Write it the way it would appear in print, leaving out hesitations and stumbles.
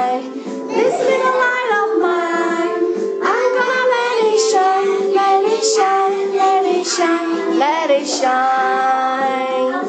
bright. This little light of mine, I'm gonna let it shine, let it shine, let it shine, let it shine.